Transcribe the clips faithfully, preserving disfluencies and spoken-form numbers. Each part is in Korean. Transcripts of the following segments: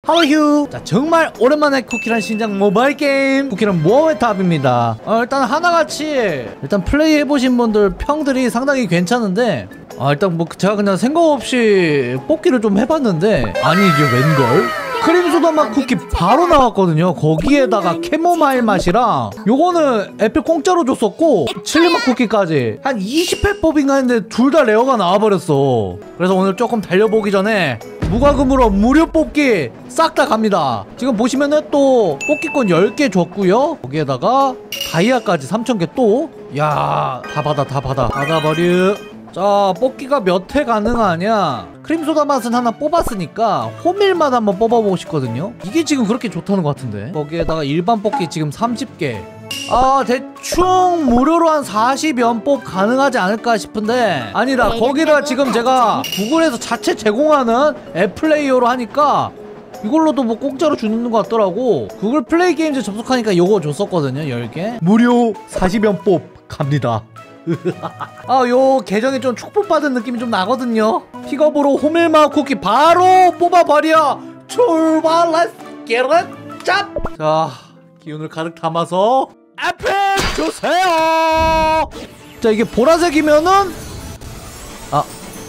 하우휴. 자, 정말 오랜만에 쿠키란 신작 모바일 게임 쿠키란 모험의 탑입니다. 어, 일단 하나같이 일단 플레이 해보신 분들 평들이 상당히 괜찮은데, 아 일단 뭐 제가 그냥 생각 없이 뽑기를 좀 해봤는데, 아니 이게 웬걸? 크림소다 맛 쿠키 바로 나왔거든요. 거기에다가 캐모마일 맛이랑 요거는 에픽 공짜로 줬었고 칠리 맛 쿠키까지 한 이십 회 뽑인가 했는데 둘 다 레어가 나와버렸어. 그래서 오늘 조금 달려보기 전에 무과금으로 무료 뽑기 싹 다 갑니다. 지금 보시면은 또 뽑기권 열 개 줬고요. 거기에다가 다이아까지 삼천 개 또. 야, 다 받아 다 받아 받아버려. 자, 뽑기가 몇 회 가능하냐. 크림소다 맛은 하나 뽑았으니까 호밀맛 한번 뽑아보고 싶거든요. 이게 지금 그렇게 좋다는 것 같은데. 거기에다가 일반 뽑기 지금 삼십 개. 아, 대충 무료로 한 사십 연뽑 가능하지 않을까 싶은데 아니다. 거기다가 지금 제가 구글에서 자체 제공하는 앱 플레이어로 하니까 이걸로도 뭐 공짜로 주는 것 같더라고. 구글 플레이 게임즈 접속하니까 요거 줬었거든요. 열 개 무료 사십 연뽑 갑니다. 아, 요 계정이 좀 축복받은 느낌이 좀 나거든요. 픽업으로 호밀맛 쿠키 바로 뽑아버려. 출발. 렛츠 겟 잇. 짭. 자, 기운을 가득 담아서 에픽 주세요. 자, 이게 보라색이면은 아,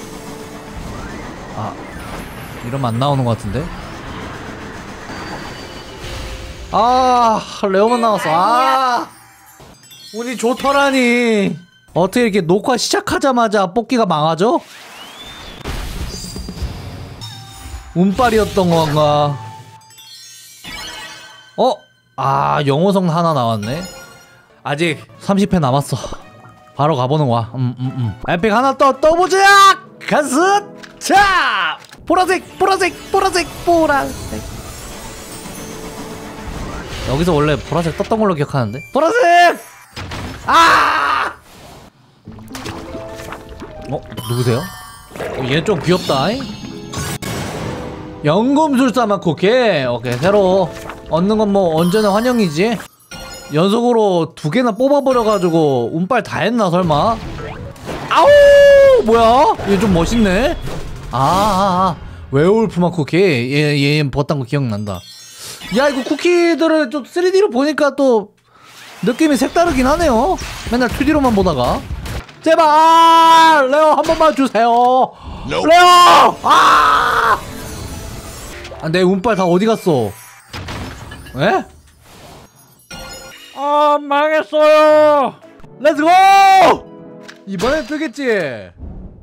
아 이러면 안 나오는 것 같은데. 아, 레오만 나왔어. 아, 운이 좋더라니. 어떻게 이렇게 녹화 시작하자마자 뽑기가 망하죠? 운빨이었던 건가? 어? 아, 영호성 하나 나왔네. 아직 삼십 회 남았어. 바로 가보는 거야. 음, 음, 음. 에픽 하나 더 떠보자! 가스! 자! 보라색! 보라색! 보라색! 보라색! 여기서 원래 보라색 떴던 걸로 기억하는데? 보라색! 아! 어? 누구세요? 어, 얘 좀 귀엽다. 연금술사 맛 쿠키. 오케이, 새로 얻는 건 뭐 언제나 환영이지. 연속으로 두 개나 뽑아버려가지고 운빨 다 했나 설마? 아우! 뭐야? 얘 좀 멋있네. 아, 아, 아. 웨어울프 맛 쿠키. 얘, 얘 벗던 거 기억난다. 야, 이거 쿠키들을 좀 쓰리디로 보니까 또 느낌이 색다르긴 하네요. 맨날 투디로만 보다가. 제발 레오 한 번만 주세요. No. 레오! 아! 아, 내 운빨 다 어디 갔어? 에? 아, 망했어요. 렛츠고! 이번엔 뜨겠지?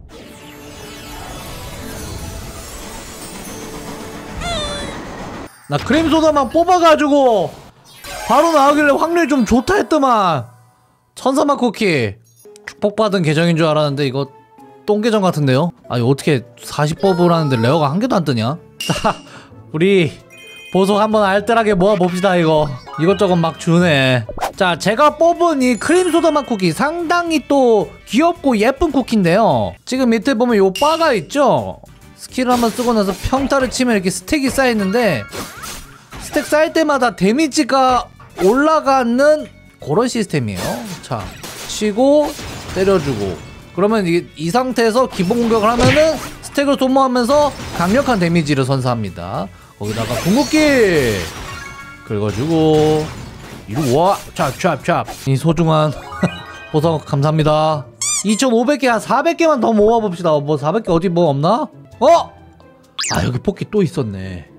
나 크림소다만 뽑아가지고 바로 나오길래 확률이 좀 좋다 했더만. 천사맛 쿠키 축복받은 계정인 줄 알았는데 이거 똥계정 같은데요? 아니, 어떻게 사십 뽑을 하는데 레어가 한 개도 안 뜨냐? 자, 우리 보석 한번 알뜰하게 모아봅시다. 이거 이것저것 막 주네. 자, 제가 뽑은 이 크림소다맛 쿠키 상당히 또 귀엽고 예쁜 쿠키인데요. 지금 밑에 보면 요 바가 있죠? 스킬을 한번 쓰고 나서 평타를 치면 이렇게 스택이 쌓이는데 스택 쌓일 때마다 데미지가 올라가는 그런 시스템이에요. 자, 치고 때려주고 그러면 이게 이 상태에서 기본 공격을 하면은 스택을 소모하면서 강력한 데미지를 선사합니다. 거기다가 궁극기 긁어주고 이리 와. 찹찹찹. 이 소중한 보석 감사합니다. 이천오백 개 한 사백 개만 더 모아봅시다. 뭐 사백 개 어디 뭐 없나? 어? 아, 여기 뽑기 또 있었네.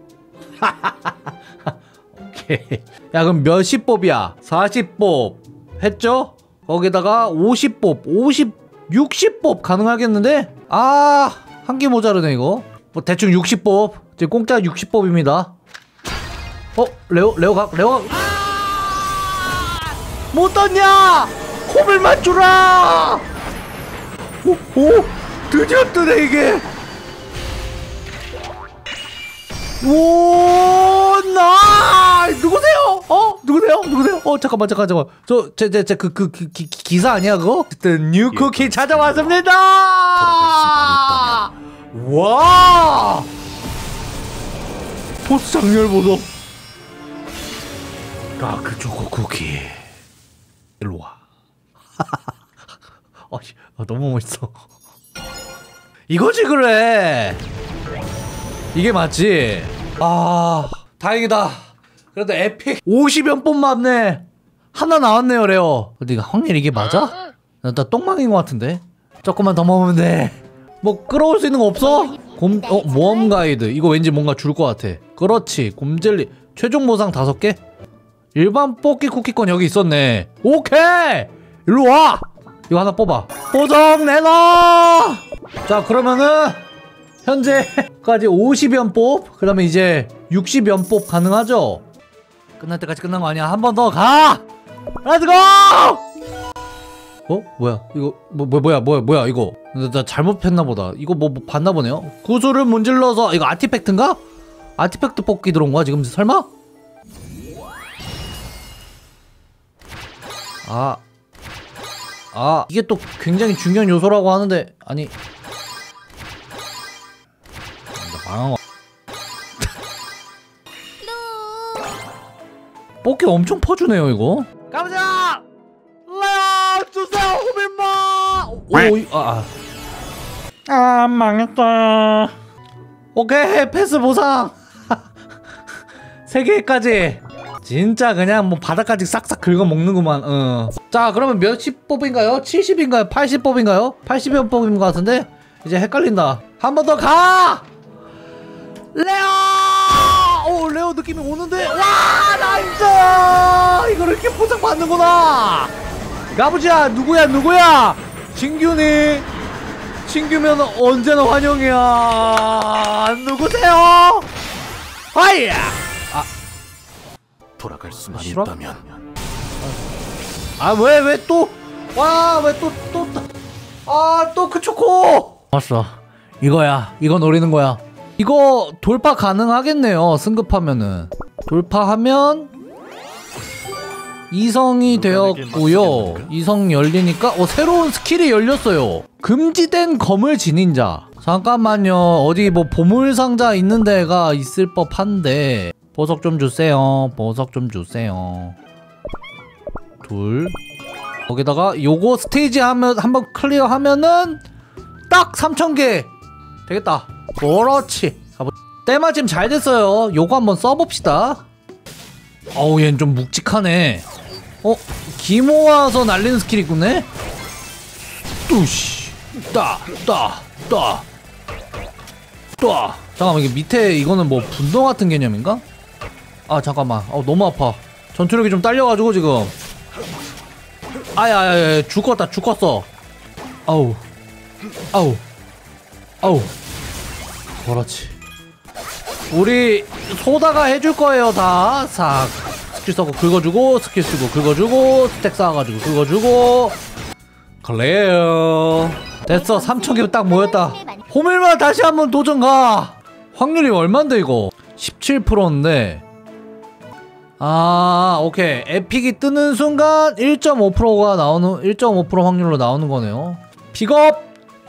오케이. 야, 그럼 몇십 뽑이야? 사십 뽑 했죠? 거기다가 오십 뽑, 오십, 육십 뽑 가능하겠는데? 아, 한 개 모자르네 이거. 뭐 대충 육십 뽑. 지금 공짜 육십 뽑입니다. 어? 레오, 레오가, 레오가 못 떴냐? 호밀만 주라! 오, 오, 드디어 뜨네 이게. 오, 나 누구세요? 어? 누구세요? 누구세요? 어, 잠깐만, 잠깐, 잠깐. 저, 제, 제, 제, 그, 그, 그, 기, 기사 아니야, 그거? 어쨌든, 뉴 쿠키 찾아왔습니다! 와! 보스 장렬 보소. 다크 초코 쿠키. 일로 와. 어, 너무 멋있어. 이거지, 그래. 이게 맞지? 아 다행이다. 그래도 에픽 오십 연뽑 맞네. 하나 나왔네요 레어. 근데 이거 확률 이게 맞아? 나, 나 똥망인 것 같은데. 조금만 더 먹으면 돼. 뭐 끌어올 수 있는 거 없어? 곰.. 어? 모험 가이드. 이거 왠지 뭔가 줄 것 같아. 그렇지. 곰젤리 최종 보상 다섯 개? 일반 뽑기 쿠키권 여기 있었네. 오케이! 일로와! 이거 하나 뽑아. 보정 내놔! 자 그러면은 현재까지 오십 연뽑, 그 다음에 이제 육십 연뽑 가능하죠? 끝날 때까지 끝난 거 아니야. 한 번 더 가! 렛츠고! 어? 뭐야? 이거 뭐, 뭐 뭐야 뭐야 뭐야 이거. 나, 나 잘못 했나 보다. 이거 뭐, 뭐 봤나 보네요. 구슬을 문질러서 이거 아티팩트인가? 아티팩트 뽑기 들어온 거야 지금 설마? 아, 아 이게 또 굉장히 중요한 요소라고 하는데 아니 나 망한 거. 뽑기 엄청 퍼주네요 이거. 가보자! 레어 주세요 호빈마! 오, 아, 아. 아 망했다. 오케이 패스 보상. 세 개까지. 진짜 그냥 뭐 바닥까지 싹싹 긁어 먹는구만. 어. 자 그러면 몇십 뽑인가요? 칠십인가요? 팔십 뽑인가요? 팔십 연 뽑인 것 같은데 이제 헷갈린다. 한 번 더 가! 레어! 오 레어 느낌이 오는데. 와 나이스! 이걸 이렇게 포장 받는구나. 가보자. 누구야 누구야? 진규니? 진규면 언제나 환영이야. 누구세요? 아이야! 아 돌아갈 수만 싫어? 있다면. 아 왜 왜 또? 와 왜 또 또 아 또 그 초코! 왔어. 이거야. 이거 노리는 거야. 이거 돌파 가능하겠네요. 승급하면은 돌파하면 이성이 되었고요. 이성 열리니까 어 새로운 스킬이 열렸어요. 금지된 검을 지닌 자. 잠깐만요. 어디 뭐 보물상자 있는 데가 있을 법한데 보석 좀 주세요. 보석 좀 주세요. 둘. 거기다가 요거 스테이지 하면 한번 클리어 하면은 딱 삼천 개 되겠다. 그렇지. 가보. 때마침 잘 됐어요. 요거 한번 써봅시다. 어우 얘는 좀 묵직하네. 어? 기 모아서 날리는 스킬이 있군네? 뚜시 따 따 따 따. 잠깐만 이게 밑에 이거는 뭐 분노 같은 개념인가? 아 잠깐만. 어 너무 아파. 전투력이 좀 딸려가지고 지금. 아야야야 죽었다 죽었어. 아우 아우 아우. 그렇지. 우리 소다가 해줄 거예요 다. 싹 스킬 써고 긁어주고 스킬 쓰고 긁어주고 스택 쌓아가지고 긁어주고. 클레어 됐어. 삼천 개 딱 모였다. 호밀만 다시 한번 도전 가. 확률이 얼만데 이거? 십칠 퍼센트인데 아 오케이. 에픽이 뜨는 순간 일 점 오 퍼센트가 나오는 일 점 오 퍼센트 확률로 나오는 거네요. 픽업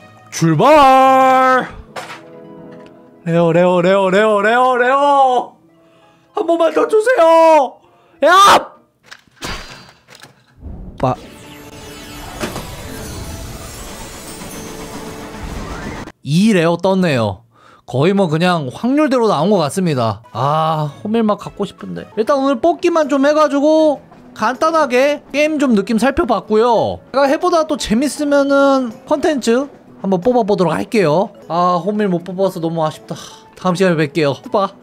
출발. 레어 레어 레어 레어 레어 레어 한 번만 더 주세요. 야! 빠 이 레어 떴네요. 거의 뭐 그냥 확률대로 나온 것 같습니다. 아 호밀막 갖고 싶은데 일단 오늘 뽑기만 좀 해가지고 간단하게 게임 좀 느낌 살펴봤고요. 제가 해보다 또 재밌으면은 컨텐츠 한번 뽑아보도록 할게요. 아 호밀 못 뽑아서 너무 아쉽다. 다음 시간에 뵐게요. 봐.